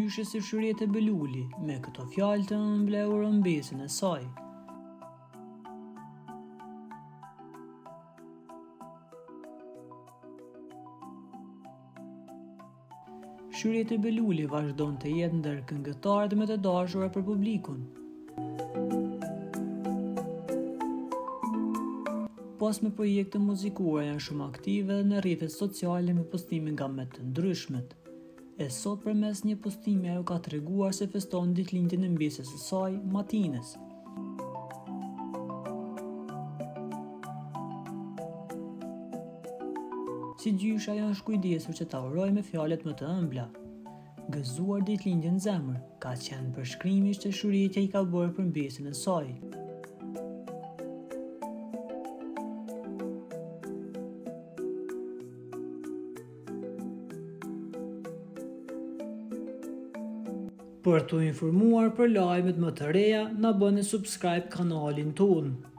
gjyshe si Shëriete Beluli me këto fjalë të mblehur në mbesën e saj. Shëriete Beluli vazhdon të jetë ndër këngëtarët më të dashura për publikun. Pas me projekte muzikore janë shumë aktive në rrjetet sociale me postime nga me të ndryshmet. E sot përmes një postimi ajo ka treguar se feston ditëlindjen e mbesës së saj, Matines. Si gjysha ajo është kujdesur që ta urojë me fjalët më të ëmbla. Gëzuar ditëlindjen zemër, ka qenë përshkrimi që Shërietja i ka bërë për mbesën e saj. Për të informuar për lajmet më të reja, na bëni subscribe kanalin tonë.